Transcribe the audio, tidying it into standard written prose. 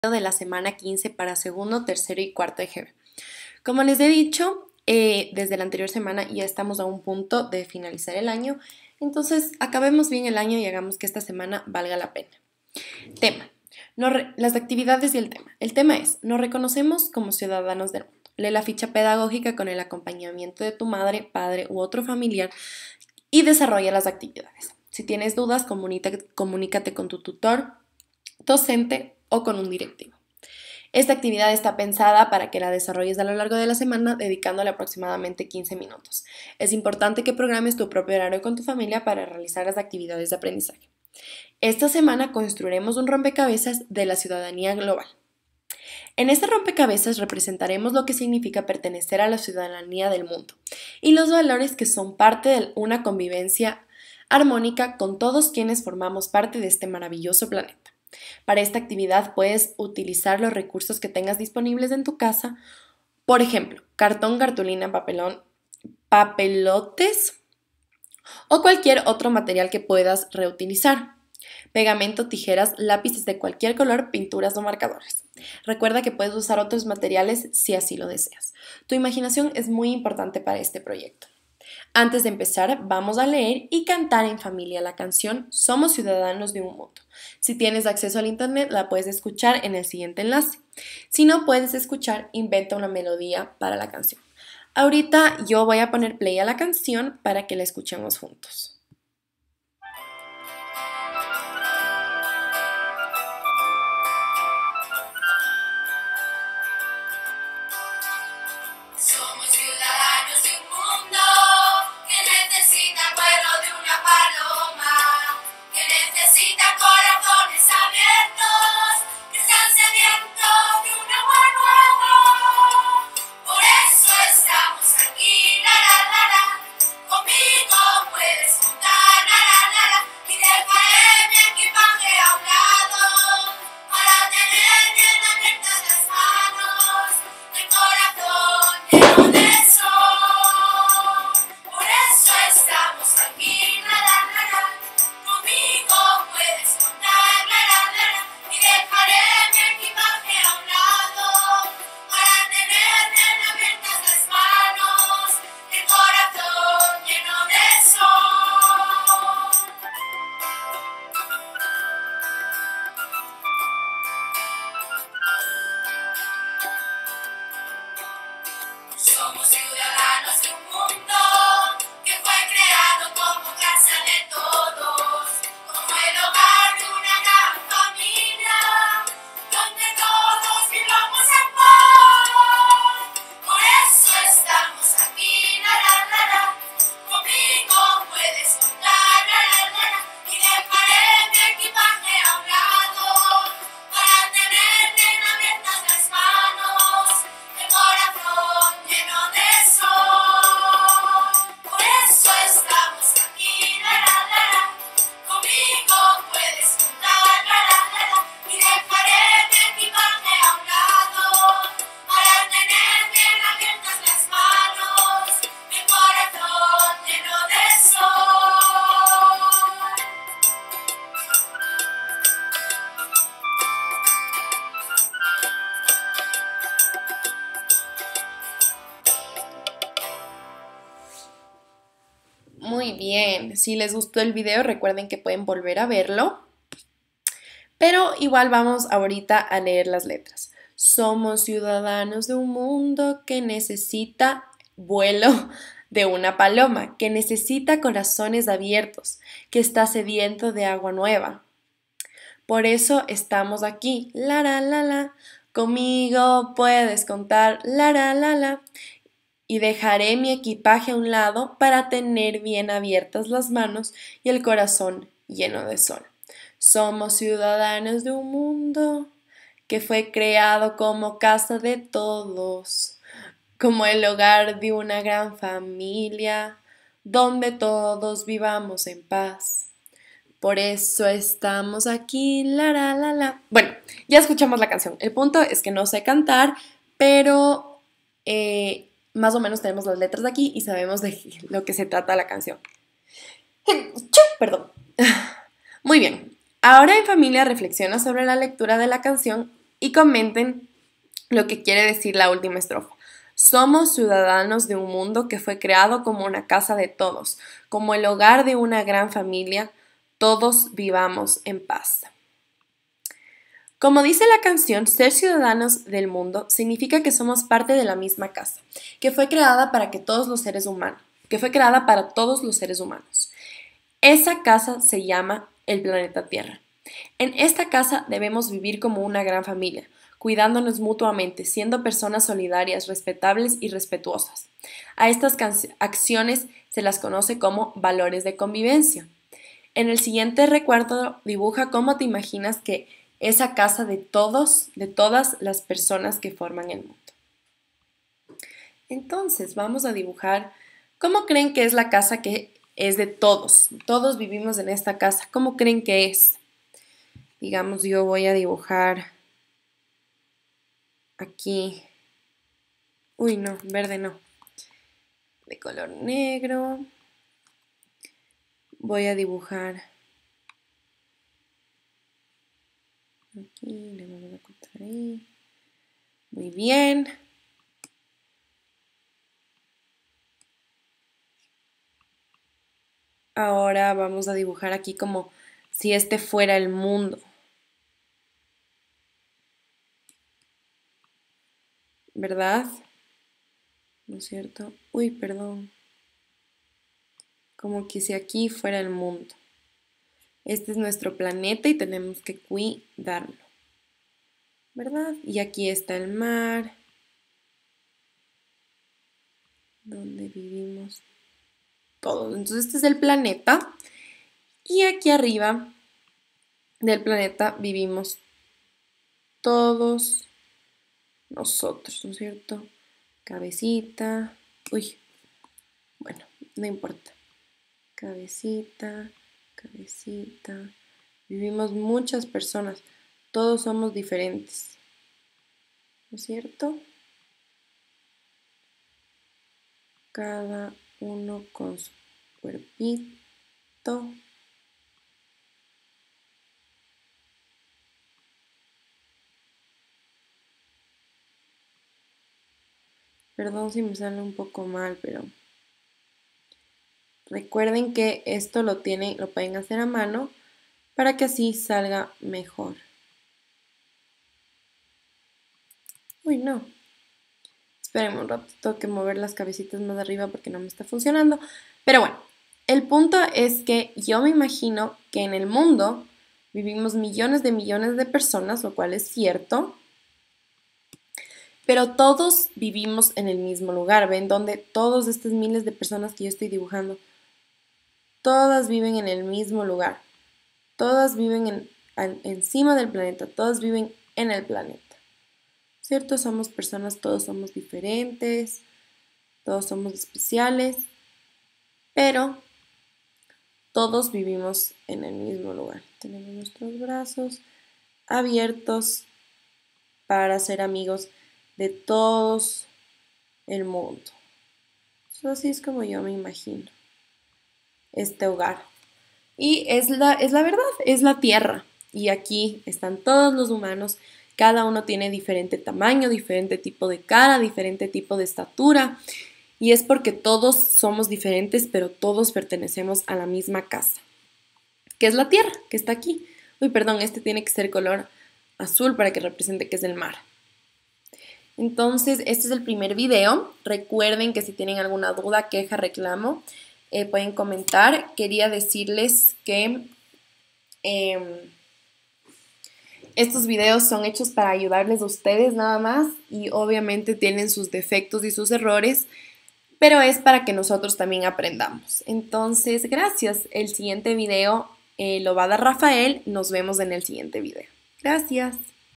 de la semana 15 para segundo, tercero y cuarto de GB. Como les he dicho, desde la anterior semana ya estamos a un punto de finalizar el año, entonces acabemos bien el año y hagamos que esta semana valga la pena. Tema. Las actividades y el tema. El tema es, nos reconocemos como ciudadanos del mundo. Lee la ficha pedagógica con el acompañamiento de tu madre, padre u otro familiar y desarrolla las actividades. Si tienes dudas, comunícate con tu tutor, docente o con un directivo. Esta actividad está pensada para que la desarrolles a lo largo de la semana, dedicándole aproximadamente 15 minutos. Es importante que programes tu propio horario con tu familia para realizar las actividades de aprendizaje. Esta semana construiremos un rompecabezas de la ciudadanía global. En este rompecabezas representaremos lo que significa pertenecer a la ciudadanía del mundo y los valores que son parte de una convivencia armónica con todos quienes formamos parte de este maravilloso planeta. Para esta actividad puedes utilizar los recursos que tengas disponibles en tu casa, por ejemplo, cartón, cartulina, papelón, papelotes o cualquier otro material que puedas reutilizar. Pegamento, tijeras, lápices de cualquier color, pinturas o marcadores. Recuerda que puedes usar otros materiales si así lo deseas. Tu imaginación es muy importante para este proyecto. Antes de empezar, vamos a leer y cantar en familia la canción Somos Ciudadanos de un Mundo. Si tienes acceso al internet, la puedes escuchar en el siguiente enlace. Si no puedes escuchar, inventa una melodía para la canción. Ahorita yo voy a poner play a la canción para que la escuchemos juntos. Somos ciudadanos de un mundo que necesita el vuelo de una paloma, que necesita corazones abiertos, que están sedientos de un agua nueva. Por eso estamos aquí, la, conmigo puedes contar, la, y dejaré mi equipaje a un lado para tener bien abiertas las manos, el corazón lleno de sol. Por eso estamos aquí, la, conmigo puedes contar, la, y dejaré mi equipaje a un lado para tener bien abiertas las manos, el corazón lleno de sol. Somos ciudadanos de un mundo que fue creado como casa de todos, como el hogar de una gran familia, donde todos vivamos en paz. Por eso estamos aquí, la, conmigo puedes contar, la, y dejaré mi equipaje a un lado para tener bien abiertas las manos, el corazón lleno de sol. Por eso estamos aquí, la, conmigo puedes contar, la, y dejaré mi equipaje a un lado para tener bien abiertas las manos, el corazón lleno de sol. Muy bien, si les gustó el video recuerden que pueden volver a verlo, pero igual vamos ahorita a leer las letras. Somos ciudadanos de un mundo que necesita vuelo de una paloma, que necesita corazones abiertos, que está sediento de agua nueva. Por eso estamos aquí, la, conmigo puedes contar, la, y dejaré mi equipaje a un lado para tener bien abiertas las manos y el corazón lleno de sol. Somos ciudadanos de un mundo que fue creado como casa de todos, como el hogar de una gran familia, donde todos vivamos en paz. Por eso estamos aquí, la. Bueno, ya escuchamos la canción. El punto es que no sé cantar, pero más o menos tenemos las letras de aquí y sabemos de lo que se trata la canción. Perdón. Muy bien. Ahora en familia reflexiona sobre la lectura de la canción y comenten lo que quiere decir la última estrofa. Somos ciudadanos de un mundo que fue creado como una casa de todos, como el hogar de una gran familia, todos vivamos en paz. Como dice la canción, ser ciudadanos del mundo significa que somos parte de la misma casa, que fue creada para todos los seres humanos. Esa casa se llama el planeta Tierra. En esta casa debemos vivir como una gran familia, cuidándonos mutuamente, siendo personas solidarias, respetables y respetuosas. A estas acciones se las conoce como valores de convivencia. En el siguiente recuadro dibuja cómo te imaginas que esa casa de todas las personas que forman el mundo. Entonces vamos a dibujar cómo creen que es la casa que es de todos. Todos vivimos en esta casa. ¿Cómo creen que es? Digamos, yo voy a dibujar aquí. Uy, no, verde no. De color negro. Voy a dibujar aquí, le vamos a cortar ahí. Muy bien. Ahora vamos a dibujar aquí como si este fuera el mundo. ¿Verdad? ¿No es cierto? Uy, perdón. Como que si aquí fuera el mundo. Este es nuestro planeta y tenemos que cuidarlo. ¿Verdad? Y aquí está el mar, donde vivimos todos. Entonces este es el planeta. Y aquí arriba del planeta vivimos todos nosotros, ¿no es cierto? Cabecita. Uy, bueno, no importa. Cabecita, cabecita. Vivimos muchas personas. Todos somos diferentes. ¿No es cierto? Cada uno con su cuerpito. Perdón si me sale un poco mal, pero recuerden que esto lo pueden hacer a mano para que así salga mejor. Uy, no. Esperen un rato, tengo que mover las cabecitas más arriba porque no me está funcionando. Pero bueno, el punto es que yo me imagino que en el mundo vivimos millones de personas, lo cual es cierto. Pero todos vivimos en el mismo lugar, ¿ven? Donde todas estas miles de personas que yo estoy dibujando, todas viven en el mismo lugar. Todas viven encima del planeta, todas viven en el planeta. ¿Cierto? Somos personas, todos somos diferentes, todos somos especiales, pero todos vivimos en el mismo lugar. Tenemos nuestros brazos abiertos para ser amigos de todos el mundo. Así es como yo me imagino este hogar. Y es la verdad, es la Tierra. Y aquí están todos los humanos. Cada uno tiene diferente tamaño, diferente tipo de cara, diferente tipo de estatura. Y es porque todos somos diferentes, pero todos pertenecemos a la misma casa, que es la Tierra, que está aquí. Uy, perdón, este tiene que ser color azul para que represente que es el mar. Entonces, este es el primer video. Recuerden que si tienen alguna duda, queja, reclamo, pueden comentar. Quería decirles que estos videos son hechos para ayudarles a ustedes nada más y obviamente tienen sus defectos y sus errores, pero es para que nosotros también aprendamos. Entonces, gracias. El siguiente video lo va a dar Rafael. Nos vemos en el siguiente video. Gracias.